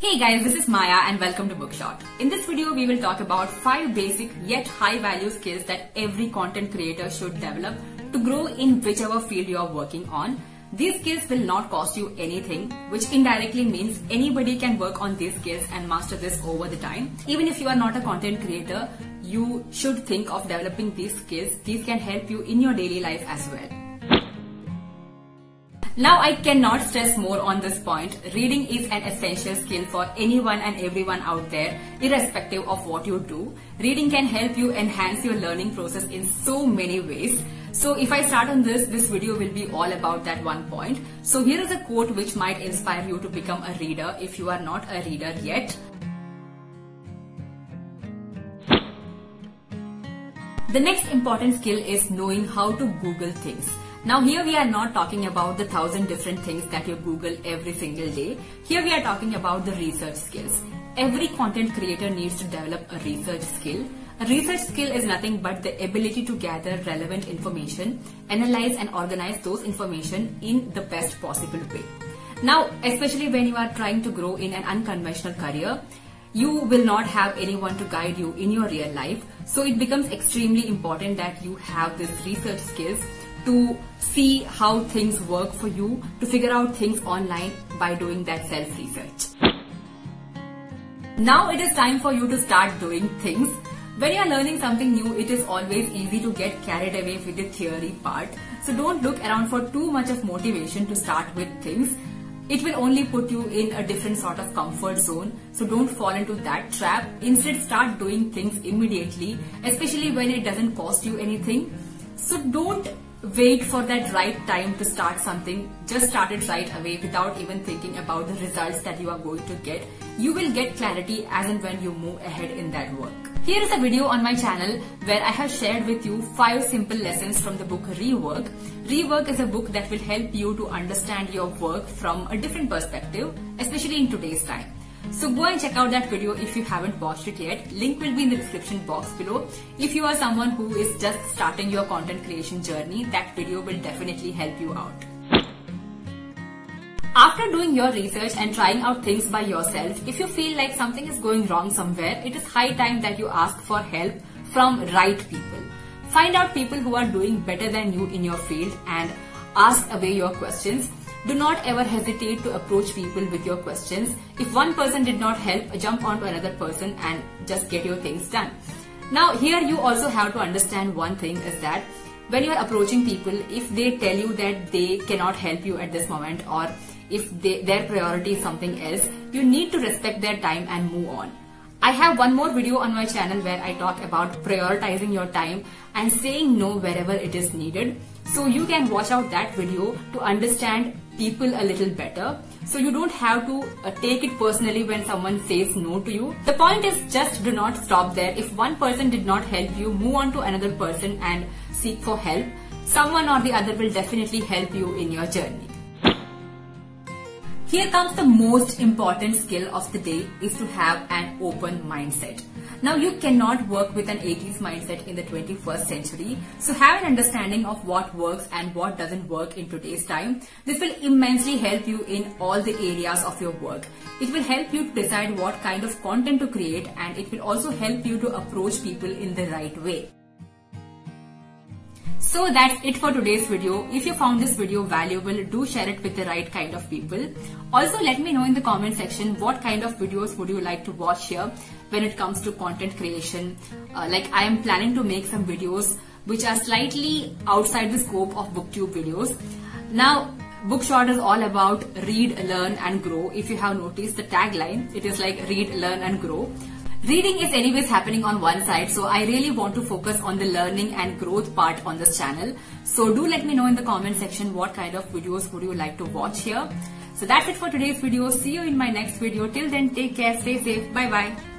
Hey guys, this is Maya and welcome to Bookshot. In this video, we will talk about 5 basic yet high value skills that every content creator should develop to grow in whichever field you are working on. These skills will not cost you anything, which indirectly means anybody can work on these skills and master this over the time. Even if you are not a content creator, you should think of developing these skills. These can help you in your daily life as well. Now, I cannot stress more on this point. Reading is an essential skill for anyone and everyone out there, irrespective of what you do. Reading can help you enhance your learning process in so many ways. So if I start on this video will be all about that one point. So here is a quote which might inspire you to become a reader if you are not a reader yet. The next important skill is knowing how to Google things. Now here we are not talking about the 1,000 different things that you Google every single day. Here we are talking about the research skills. Every content creator needs to develop a research skill. A research skill is nothing but the ability to gather relevant information, analyze and organize those information in the best possible way. Now, especially when you are trying to grow in an unconventional career, you will not have anyone to guide you in your real life. So it becomes extremely important that you have these research skills to see how things work for you, to figure out things online by doing that self-research. Now it is time for you to start doing things. When you are learning something new, it is always easy to get carried away with the theory part. So don't look around for too much of motivation to start with things. It will only put you in a different sort of comfort zone. So don't fall into that trap. Instead, start doing things immediately, especially when it doesn't cost you anything. So don't wait for that right time to start something. Just start it right away without even thinking about the results that you are going to get. You will get clarity as and when you move ahead in that work. Here is a video on my channel where I have shared with you 5 simple lessons from the book Rework. Rework is a book that will help you to understand your work from a different perspective, especially in today's time. So go and check out that video if you haven't watched it yet. Link will be in the description box below. If you are someone who is just starting your content creation journey, that video will definitely help you out. After doing your research and trying out things by yourself, if you feel like something is going wrong somewhere, it is high time that you ask for help from right people. Find out people who are doing better than you in your field and ask away your questions. Do not ever hesitate to approach people with your questions. If one person did not help, jump onto another person and just get your things done. Now here you also have to understand one thing is that when you are approaching people, if they tell you that they cannot help you at this moment or if their priority is something else, you need to respect their time and move on. I have one more video on my channel where I talk about prioritizing your time and saying no wherever it is needed. So you can watch out that video to understand people a little better. So you don't have to take it personally when someone says no to you. The point is just do not stop there. If one person did not help you, move on to another person and seek for help. Someone or the other will definitely help you in your journey. Here comes the most important skill of the day is to have an open mindset. Now you cannot work with an 80s mindset in the 21st century. So have an understanding of what works and what doesn't work in today's time. This will immensely help you in all the areas of your work. It will help you to decide what kind of content to create, and it will also help you to approach people in the right way. So that's it for today's video. If you found this video valuable, do share it with the right kind of people. Also, let me know in the comment section what kind of videos would you like to watch here when it comes to content creation. Like I am planning to make some videos which are slightly outside the scope of BookTube videos. Now, Bookshot is all about read, learn and grow. If you have noticed the tagline, it is like read, learn and grow. Reading is anyways happening on one side, so I really want to focus on the learning and growth part on this channel. So do let me know in the comment section what kind of videos would you like to watch here. So that's it for today's video. See you in my next video. Till then, take care, stay safe. Bye bye.